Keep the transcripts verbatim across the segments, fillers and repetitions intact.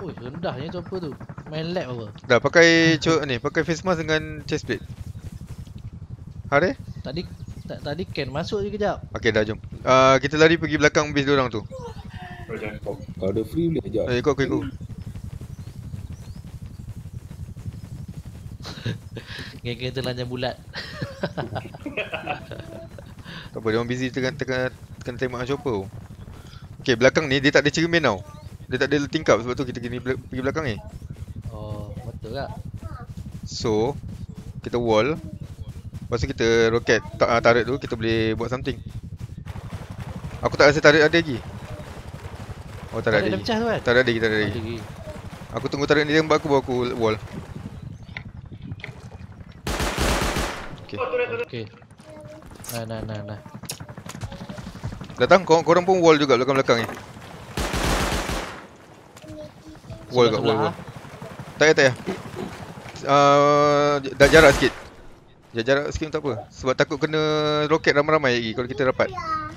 Ui, rendahnya chopper tu. Main lap apa? Dah pakai co ni, pakai face mask dengan chest plate. Hari? Tadi tak tadi Ken masuk je kejap. Okey dah jom. Uh, kita lari pergi belakang base diorang tu. Kalau ada free boleh ajak. Eh, ikut aku ikut. Geng-geng terlanjang bulat. Tak apa, dia orang busy tengah tengah tengah tembak chopper. Okey, belakang ni dia tak ada cermin tau. Dia tak ada tingkap sebab tu kita kena bel- pergi belakang ni. Oh, betul tak? So, kita wall. Lepas tu kita roket ta- tarik tu kita boleh buat something. Aku tak rasa tarik ada lagi. Oh, tak ada Tarik dah lagi. pecah tu kan? Tak ada lagi, tak ada Ada lagi. lagi. Aku tunggu tarik ni tembak aku baru aku wall. Okey. Okey. Nah, nah, nah, nah. Datang kau korang pun wall juga belakang-belakang ni. Wall kat wall. Sebelah-sebelah, wall. Tak payah, tak payah. Uh, dah jarak sikit. Dah jarak sikit tak apa. Sebab takut kena roket ramai-ramai lagi kalau kita rapat.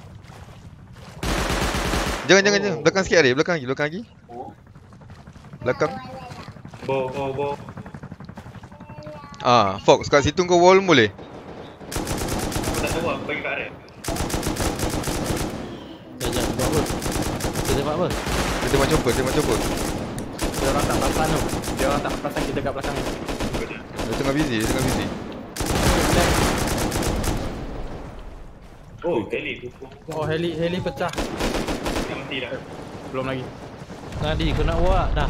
Jangan, jangan, jangan. Belakang sikit ada. Belakang lagi, belakang lagi. Belakang. Bo, bo, bo. Ah, Fox kat situ kau wall boleh. Aku tak tahu aku bagi kat Arif. Jangan buat apa? Kita tembak apa? Dia tembak chopper, tembak chopper. Dia orang tak perasan tu. Dia orang tak perasan kita kat belakang ni. Dia tengah busy, dia tengah busy. Oh, heli tu. Oh, heli heli pecah. Dah mati dah. Belum lagi. Nah, Di, kau nak buat dah.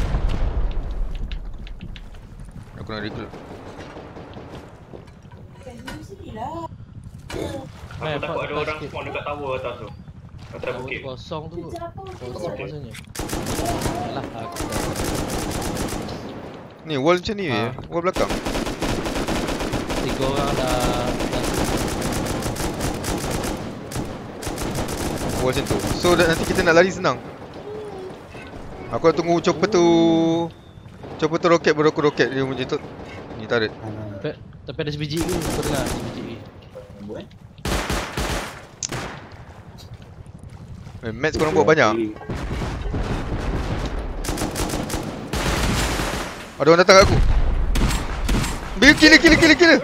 Aku nak recruit. Eh, Aku takut Fak, ada lepas orang sikit. spawn dekat tower atas tu. Atas Tower bukit. tu kosong tu. Kosong maksudnya. Yalah, aku dah. Ni wall macam ni Ah. je. Wall belakang. Tiga orang dah, dah Wall macam tu. So dah, nanti kita nak lari senang. Aku nak tunggu chopper tu. Chopper tu roket baru aku roket dia macam tu. Ni tarik. Tapi, tapi ada sebiji ke? Kau dengar sebiji ke? Eh, match korang buat banyak. Ada orang datang kat aku. Bila killer killer killer killer.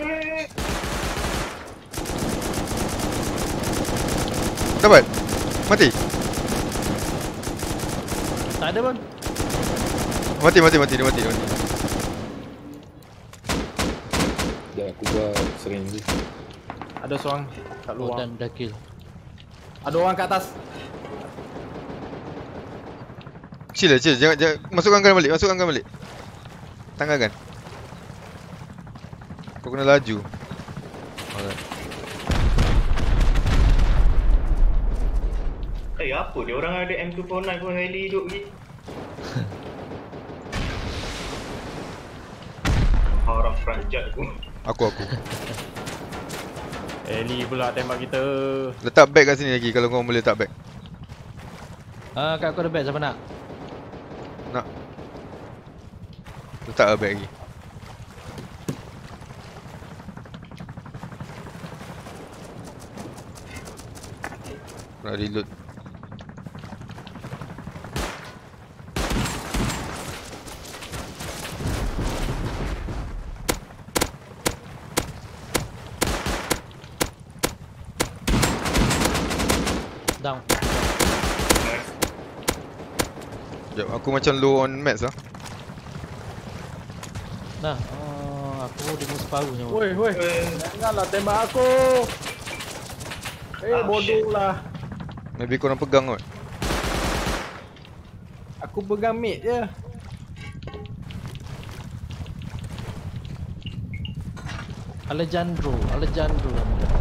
Dapat. Mati. Tak ada pun. Mati mati mati dia mati dia mati. Dah aku buat sering je. Ada seorang kat Oh, luar. dan dah kill. Ada orang kat atas. Chill lah chill. Jangan, jangan. Masukkan gun balik. Masukkan gun balik. Tangan kan. Kau kena laju. Alright. Eh, apa dia orang ada M two forty-nine pun heli hidup lagi. Orang franjat aku. Aku aku. Heli pula tembak kita. Letak bag kat sini lagi kalau kau boleh letak bag. Ah, kat aku ada bag siapa nak? Nak. Letak bag lagi. Nak reload. Down. Sekejap, aku macam low on mats lah. Nah, oh, aku dengan separuh nyawa. Woi, woi. Janganlah tembak aku. Eh, Ah, bodoh shit. lah. Maybe korang pegang kot. Aku pegang mid je. Alejandro, Alejandro nama dia.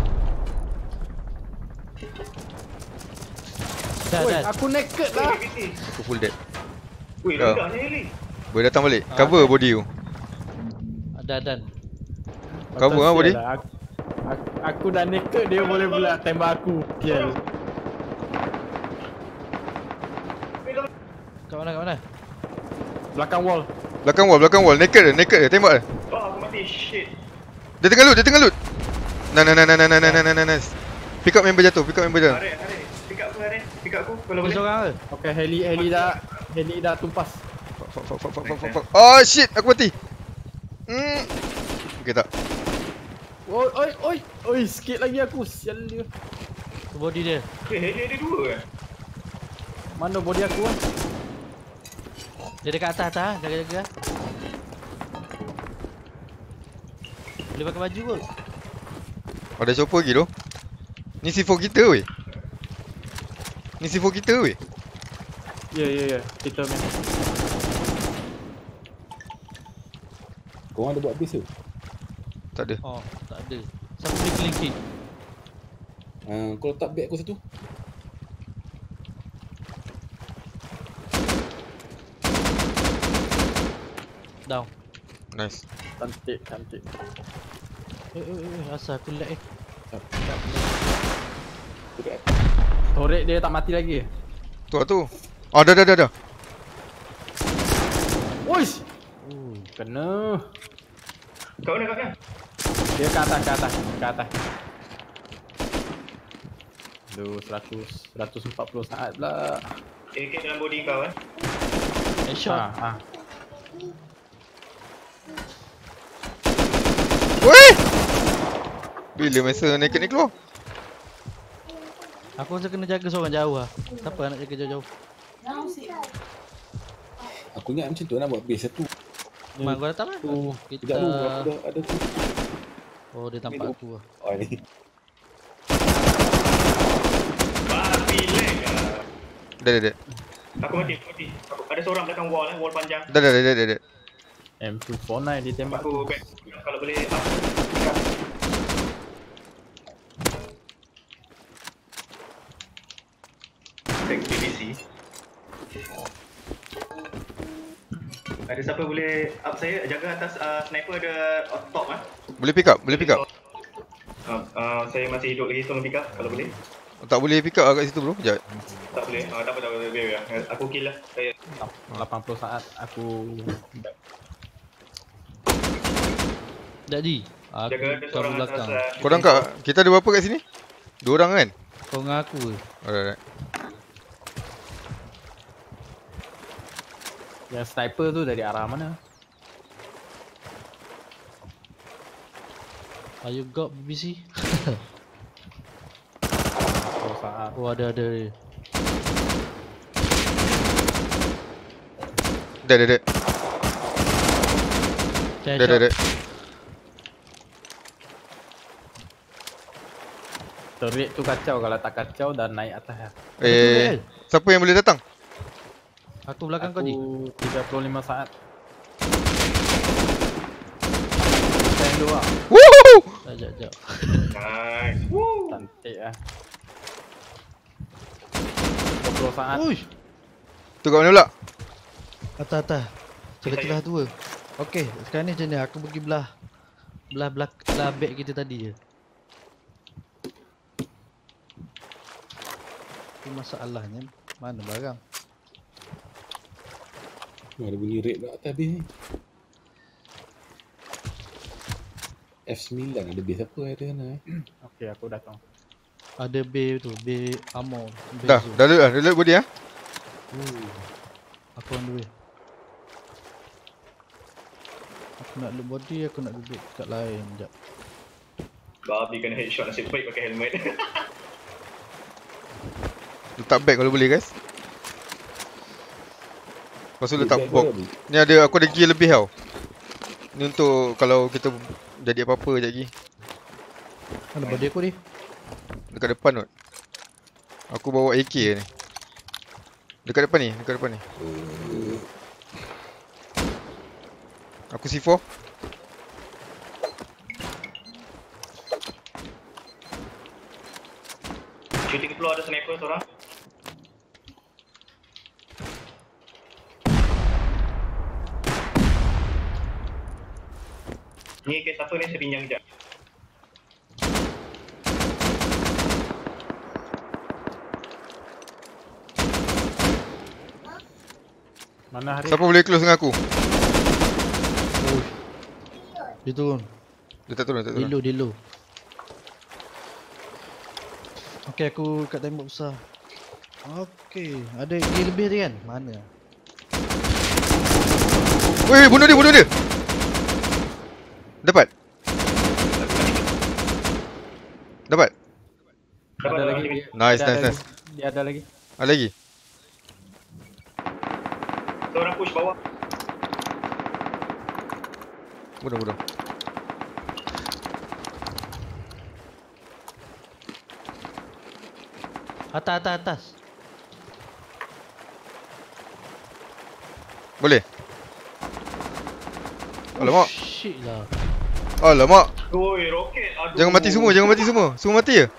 Dah, Woi, dah. aku naked lah. Aku full dead. Weh, Dah. ledak ni heli. Boleh datang balik. Ah, Cover okay. body tu. Dah, dan. Cover ah body. Lah. Aku, aku, aku dah naked, dia boleh pula tembak aku. Kill. Kat mana, kat mana? Belakang wall. Belakang wall, belakang wall. Naked dia, naked dia. Tembak dia. Oh, aku mati. Shit. Dia tengah loot, dia tengah loot. Nah, nah, nah, nah, nah, nah, nah, nah, nah, nah. Pick up member jatuh, pick up member jatuh. Arif, Arif. Pick up aku, Arif. Pick up aku kalau Kau boleh. seorang ke? Okay, heli heli dah heli dah tumpas. Fuck, fuck, fuck, fuck, fuck, fuck, fuck. Oh shit, aku mati. Hmm. Okay tak. Oi, oi, oi. Oi, sikit lagi aku. Sial dia. Tu body dia. Eh, heli ada dua kan? Mana body aku kan? Dia dekat atas atas, jaga-jaga. Boleh pakai baju kot. Ada chopper lagi tu. Ni C four kita weh. Ni C four kita weh. Ya, ya, ya. Kita main. Korang ada buat base ke? Tak ada. Oh, tak ada. Siapa boleh clean kick? Uh, kau letak bag aku satu. Down. Nice. Cantik, cantik. Eh, eh, eh, asal aku lag eh. Dekat. Torek dia tak mati lagi. Tu lah tu. Oh dah dah dah dah. Wuish. Uh, kena. Kat mana, kat mana? Dia ke atas, ke atas, ke atas. Aduh, seratus, seratus empat puluh saat pula. A K dalam body kau kan? Headshot. Ha, ha. Weh! Bila masa naked ni keluar? Aku rasa kena jaga seorang jauh lah. Siapa nak jaga jauh-jauh? Aku ingat macam tu nak buat base satu. Mak kau datang kan? Tu. Kita... Sekejap dulu, aku dah ada tu. Oh, dia tampak aku lah. Oh ni. Babi lag lah. Dah dah dah. Aku mati, aku mati. Aku, ada seorang belakang wall eh, wall panjang. Dah dah dah dah dah dah. M two forty-nine dia tembak Aku tu. back. Kalau boleh up. Back B B C. Ada siapa boleh up saya? Jaga atas uh, sniper ada on top ah. Boleh pick up, boleh pick up. Uh, uh, saya masih hidup lagi, tolong pick up kalau boleh. Tak boleh pick up kat situ bro. Sekejap. Tak boleh. Uh, tak apa tak apa. Biar, biar. Aku kill lah. Saya lapan puluh saat aku back. Jadi, aku jaga ada kat seorang atas. belakang. Uh, Korang kat, kita ada berapa kat sini? Dua orang kan? Kau dengan aku ke? Alright. Yang sniper tu dari arah mana? Are you got B B C? Oh, saat. Oh, ada ada dia. Dah dah dah. Saya Dah dah dah. Turret tu kacau, kalau tak kacau dah naik atas lah. Eh, siapa yang boleh datang? Aku belakang kau ni. Aku tiga puluh lima saat. Stand dua. Woohoo! Sekejap, sekejap. nice. Woo. Cantik lah. dua puluh saat. Uish! Tu kat mana pula? Atas, atas. Celah-celah tu ke? Okey, sekarang ni macam ni. Aku pergi belah Belah belah, belah bag kita tadi je. Tu masalahnya. Mana barang? Ada bunyi red kat atas base ni. F nine ada base apa ada sana eh? Okey, aku datang. Ada bay tu, bay ammo. Bay Dah, zone. dah load dah. Dah load body ah. Uh. Aku on the way. Aku nak loot body, aku nak duduk kat lain. Sekejap. Babi kena headshot, nasib baik pakai helmet. Letak bag kalau boleh guys. Lepas tu letak Bag box. kau ada? Ni ada, aku ada gear lebih tau. Ni untuk kalau kita jadi apa-apa sekejap lagi. Mana body aku ni? Dekat depan kot. Aku bawa A K ni. Dekat depan ni, dekat depan ni. Aku C four. Shooting floor ada sniper seorang. Ni kes apa ni, saya pinjam sekejap. Mana hari? Siapa boleh close dengan aku? Oh. Dia turun. Dia tak turun, dia tak turun. Dia low, dia low. Okay, aku kat tembok besar. Okay, ada gear lebih tadi kan? Mana? Weh, bunuh dia, bunuh dia. Dapat. Dapat. Dapat Ada lagi. lagi. Nice, Dia nice, ada nice. lagi. Dia ada lagi. Ada lagi. Seorang push bawah. Bunuh, bunuh. Atas, atas, atas. Boleh. Alamak. Oh, shit lah. Alamak. Oi, roket. Aduh. Jangan mati semua, jangan mati semua. Semua mati je.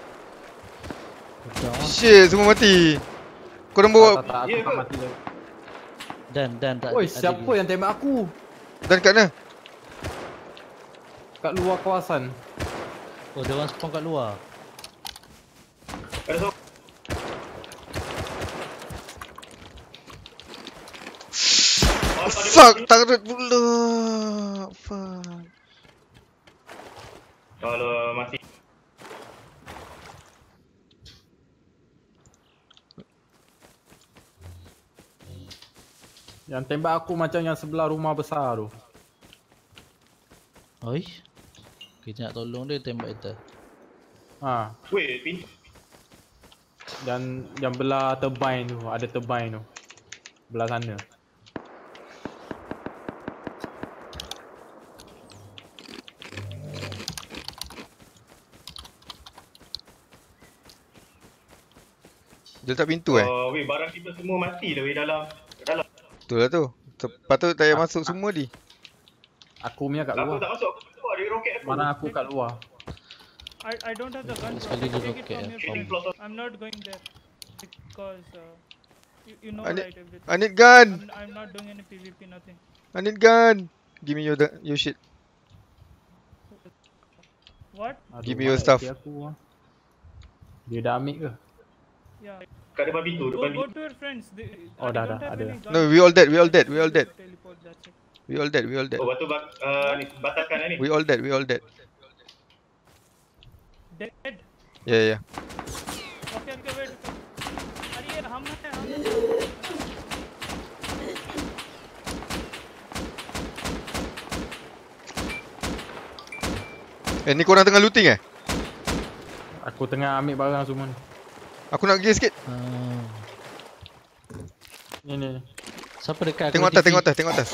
Kejap ah. Shit, semua mati. Korang Tak, bawa tak, tak, aku Ya tak ke? mati lagi. Dan, dan tak Oi, ada siapa lagi. yang tembak aku? dan kat mana? Kat luar kawasan. Oh, dia orang spawn kat luar. Ada seorang. Oh, tak ada Fuck, mati. tarik pula. Fuck. Kalau mati. Yang tembak aku macam yang sebelah rumah besar tu. Oi. Kita nak tolong dia tembak kita. Ha, Weh, pintu. dan yang belah turbine tu, ada turbine tu. Belah sana. Dia letak pintu eh. Oh, weh, barang kita semua mati dah weh dalam. Dalam. Betul lah tu. Patut tak payah masuk semua ni. Aku punya kat Aku luar. tak masuk. Aku keluar dari roket aku. Mana aku kat luar. I, I don't have the gun. Let's bro. go, let's Take go, it from okay, your from- place. I'm not going there because uh, you, you know I need- right everything. I need gun. I'm, I'm not doing any PvP, nothing. I need gun. Give me your your shit. What? Aduh, Give me your mana stuff. A K Aku, ah. Dia dah ambil ke? Yeah. Kat depan pintu, Go, depan go pintu. to your friends. They, Oh, I dah, don't dah, have ada. any gun. No, we all dead. We all dead. We all dead. Teleport, that's it. We all dead. We all dead. Oh, batu bak uh, ni batalkan lah ni. We all dead. We all dead. Dead. Yeah, yeah. Okay, okay, wait. अरे यार हम हैं हम Eh, ni korang tengah looting eh? Aku tengah ambil barang semua ni. Aku nak pergi sikit. Ah. Ni ni ni. Siapa dekat aku Tengok boleh atas, T P? tengok atas, tengok atas.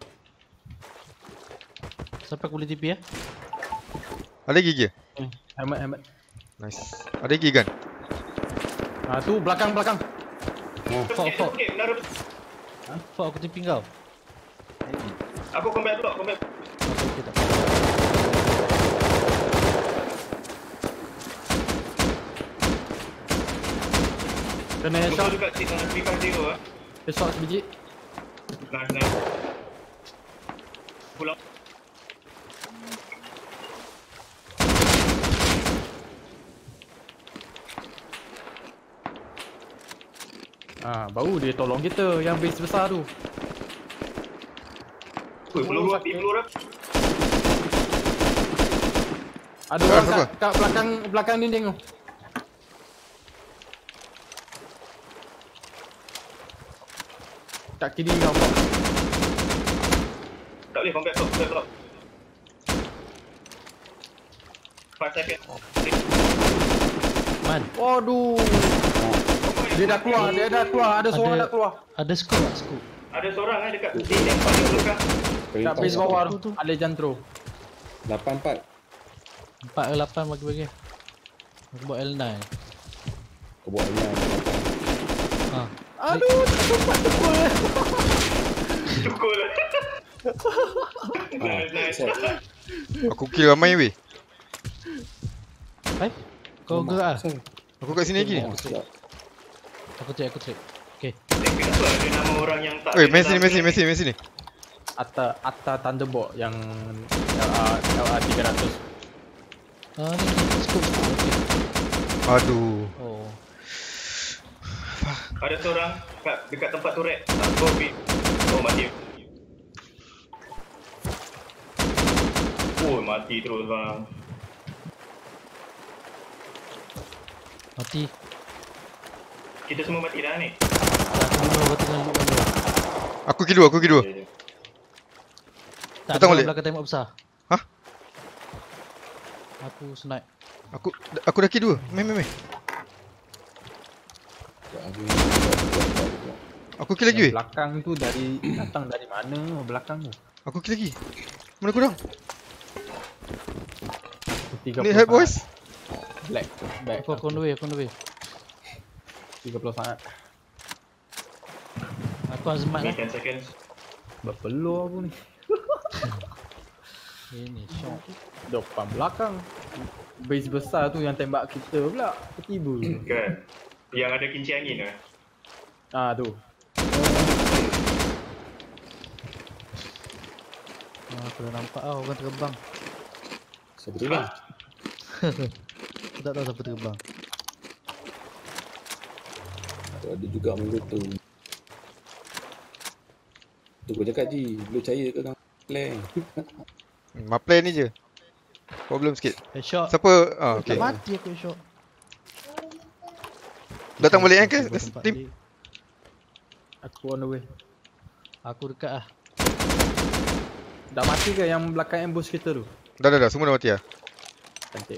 Siapa aku boleh T P ya? Ada gigi ke? Ni, helmet helmet. Nice. Ada gigi kan? Ah tu belakang belakang. Fok, fok. Okay, menara. Fok aku T P kau. Aku combat block, combat. Okay, okay tak. Kena Musuh headshot. dekat sini tiga lima zero ah. Headshot sebiji. Nice, nice. Pulang. Ah, baru dia tolong kita yang base besar tu. Ui, peluru api, peluru api. Ada Ah, orang apa? kat, kat belakang belakang dinding tu. Kat kiri kau. Kau. Tak boleh combat block, combat block. five second. Man, Waduh. Dia dah keluar, dia dah keluar, ada seorang Ada- dah keluar. ada scoop tak scoop? Ada seorang eh dekat sini yang paling belakang. Kat base bawah tu, tu. ada jantro. lapan empat. empat ke lapan bagi-bagi. Aku buat L nine. Kau buat ni. Ha. Aduh, tak sempat tekul. Cukup lah. Ah, Nice, nice. set. Aku kill ramai weh. Hai. Kau gerak ah? Set. Aku kat sini lagi ni. Ah, sedap. Aku trade, aku trade. Okay. Eh, kenapa ada nama orang yang tak Weh, ada main sini, dalam main sini, ni? main sini, main sini. Atta Atta Thunderbolt yang L R L R tiga ratus. Ah ni, ni scoop. Okay. Aduh. Oh. Ada seorang kat dekat tempat turret. Tak tahu Oh, mati. Oh, mati terus bang. Mati. Kita semua mati dah ni. Aku bunuh, aku tengah loot benda. Aku kill dua, aku kill dua. Okay, okay. Tak Datang ada balik. belakang tembok besar. Hah? Aku snipe. Aku aku dah kill dua. Meh meh meh. Tak ada. Tak ada. Aku kill lagi Yang weh. belakang tu dari datang dari mana belakang tu? Aku kill lagi. Mana korang? tiga Ni puluh help sangat. boys. Black. Back. Aku aku on the way, aku on the way. tiga puluh sangat. Aku azmat Ni lah. ten seconds. Berpeluh aku ni. Ini shot. Depan belakang. Base besar tu yang tembak kita pula. Tiba. Kan. Yang ada kincir angin tu. Ah tu. Ah, aku dah nampak ah orang terbang. Siapa tu bang? Aku tak tahu siapa terbang. Tu ada juga benda tu. Tu kau cakap Ji, belum percaya ke kang plan? Maple ni je. Problem sikit. Headshot. Siapa? Ah Tak okey. mati aku headshot. Datang balik kan ke Aku tempat team? dia. Aku on the way. Aku dekat ah. Dah mati ke yang belakang ambush kita tu? Dah dah dah semua dah mati ah. Cantik.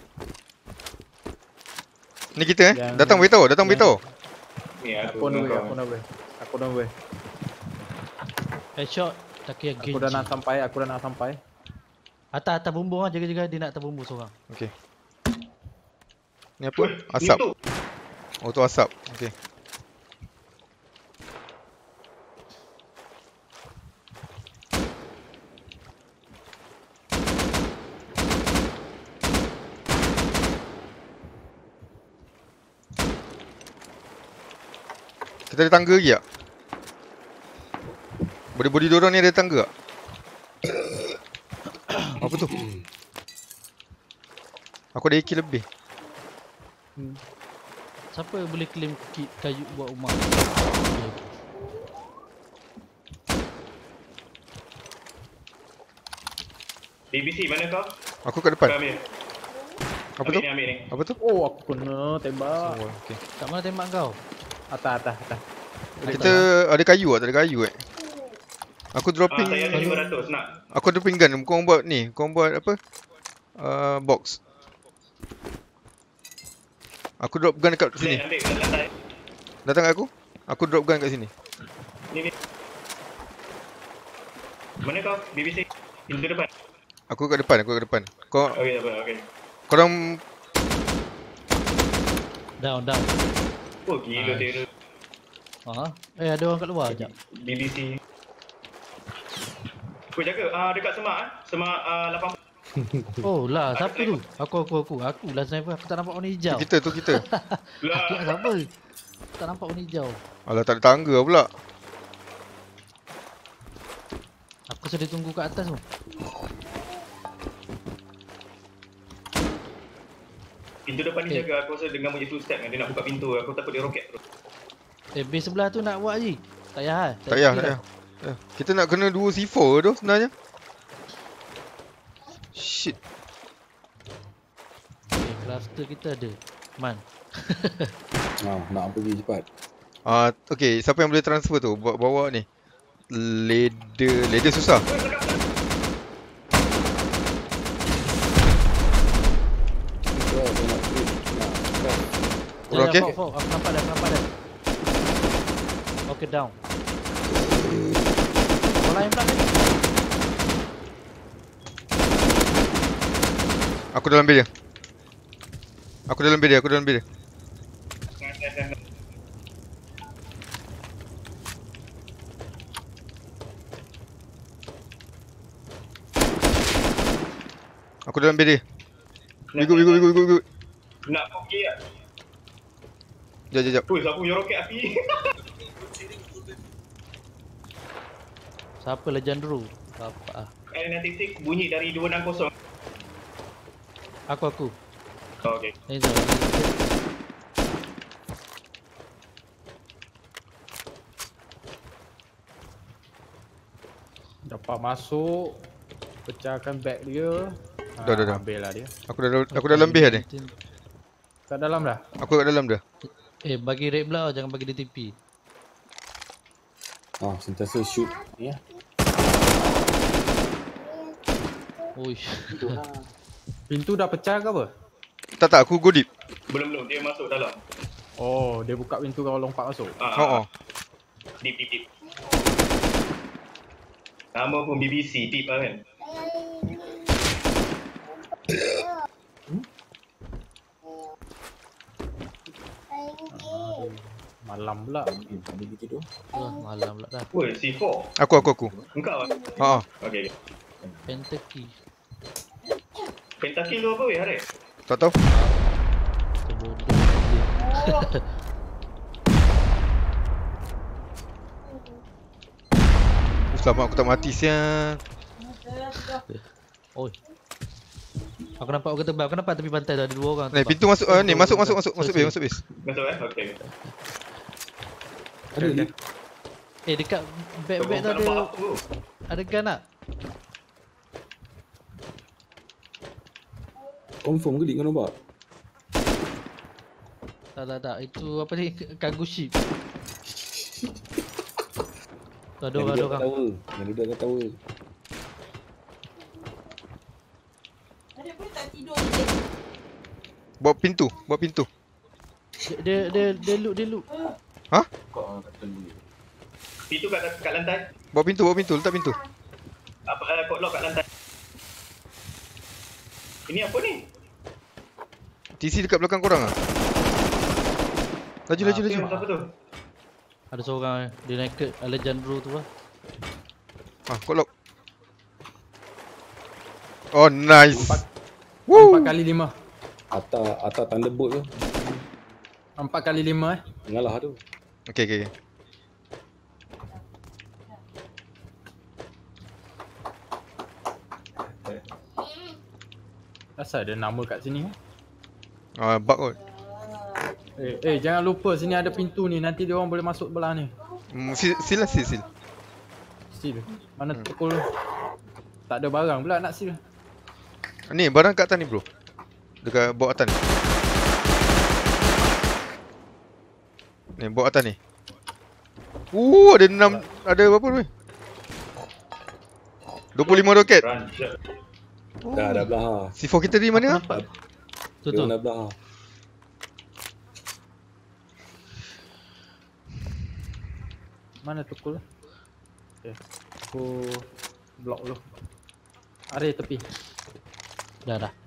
Ni kita eh. Yang- Datang beritahu, datang yang- beritahu. Ni Aku aku on the way, dengan aku kau. on the way. Aku on the way. Headshot. Tak kira Aku dah nak sampai, aku dah nak sampai. Atas atas bumbung ah, jaga-jaga dia nak atas bumbung seorang. Okey. Ni apa? Weh, Asap. ni tu. Oh tu asap. Okey. Kita ada tangga lagi tak? Body-body diorang ni ada tangga tak? Apa tu? Aku ada A K lebih. Siapa boleh claim kit kayu buat rumah? B B C mana kau? Aku kat Kau depan. ambil. Apa ambil tu? ni, ambil ni. Apa tu? Oh, aku kena tembak. Oh, okey. Kat mana tembak kau? Atas, atas, atas. Kita ada kayu tak? Tak ada kayu eh? Aku Ah, dropping saya ada lima ratus nak. Aku dropping gun. Kau buat ni. Kau buat apa? Uh, box. Aku drop gun dekat sini. Ambil kat lantai. Datang kat aku. Aku drop gun kat sini. Ni ni. Mana kau? B B C. Pintu depan. Aku kat depan, aku kat depan. Kau Okey, tak apa. Okey. korang Down, down. Oh, gila Nice. dia. Ha? Eh ada orang kat luar jap. B B C. Kau jaga ah dekat semak ah. Semak ah lapan puluh. Oh lah, siapa tu? Aku aku aku. Aku lah sniper. Aku tak nampak warna hijau. tu kita tu kita. Aku Lah. nak siapa? Tak nampak warna hijau. Alah tak ada tangga pula. Aku sedang tunggu kat atas tu. Pintu depan ni Eh. jaga. Aku rasa dengan bunyi footstep kan dia nak buka pintu. Aku takut dia roket terus. Eh base sebelah tu nak buat je. Tak payah ah. Tak payah, tak payah. Eh, Kita nak kena dua C four tu sebenarnya. Shit. Eh cluster kita ada. Man. Ha, nak pergi cepat. Ah, okey, siapa yang boleh transfer tu? Bawa, bawa ni. Ladder, ladder susah. Itu lah saya nak trade. Nak cepat. Korang Dah, okey? dah, Fok, Fok. Aku nampak dah, aku nampak dah. Okay, down. Orang lain pula ni. Aku dalam bed dia. Aku dalam bed dia, aku dalam bed dia. Aku dalam bed dia. Bigut, bigut, bigut, bigut, bigut. Nak pergi tak? Jap, jap, jap. Ui, siapa punya roket api? Siapa Legendro? Apa ah. L sembilan enam bunyi dari dua enam kosong. Aku aku. Oh, okey. Ni tu. Dapat masuk. Pecahkan bag dia. Dah, dah, dah. Ambil lah dia. Aku dah aku dalam bed dia. Kat dalam dah? Aku kat dalam dah. Eh bagi red block jangan bagi dia T P. Ha, sentiasa shoot ni ya. Uish. Pintu dah pecah ke apa? Tak tak, aku go deep. Belum belum dia masuk dalam. Oh, dia buka pintu kau lompat masuk. Ah, Oh, oh. Deep deep deep. Nama pun B B C deep lah kan. Malam pula. Eh, ada dia tidur. Wah, malam pula dah. Woi, C four. Aku aku aku. Engkau ah? Ha ah. Okey. Kentucky. Pentakill tu apa weh, Harif? Tak tahu. Terbodoh. Selamat aku tak mati siang. Oi. Aku nampak orang tebal. Aku nampak tepi pantai tu ada dua orang. Ni terbang. pintu masuk uh, ni masuk masuk masuk masuk base masuk base. Masuk eh? Okey. Ada ni. Eh dekat bag-bag tu Nampak ada apa tu? ada gun tak? Confirm ke dik kau nampak? Tak tak tak. Itu apa ni? Cargo ship. Tu ada orang, ada Yang orang. tower. Yang duduk kat tower. Bawa pintu, bawa pintu. Dia dia dia loot dia loot. Kau ah, kat tower. Pintu kat kat lantai. Bawa pintu, bawa pintu, letak pintu. Apa uh, kod lock kat lantai. Ini apa ni? T C dekat belakang korang ah. Laju laju laju. Siapa tu? Ada seorang eh. Dia naked Alejandro tu lah. Ah, kod lock. Oh, nice. Empat, Woo. empat kali lima. Atas atas Thunderbolt tu. Empat kali lima eh. Ngalah tu. Okey okey okey. Asal ada nama kat sini eh. Ah, bug kot. Eh, eh jangan lupa sini ada pintu ni. Nanti dia orang boleh masuk belah ni. Hmm, sil sil lah, sil sil. Seal. Mana pukul tu? Tak ada barang pula nak seal. Ni barang kat atas ni bro. Dekat bawah atas ni. Ni bawah atas ni. Uh, ada enam, ada berapa ni? dua puluh lima roket. Run. Shot. Dah dah belah ha. C four kita di mana ah? Tu Dia tu. orang dah belah ha. Mana tukul? Okay. Aku block dulu. Are tepi. Dah dah.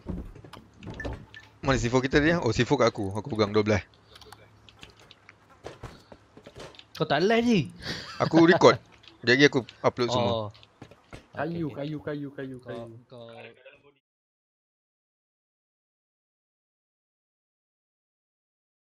Mana C four kita dia? Oh, C four kat aku. Aku pegang dua belas. Kau tak live ni? Aku record. Jadi aku upload semua. Oh. Kayu, kayu, kayu, kayu, Kau kayu. kau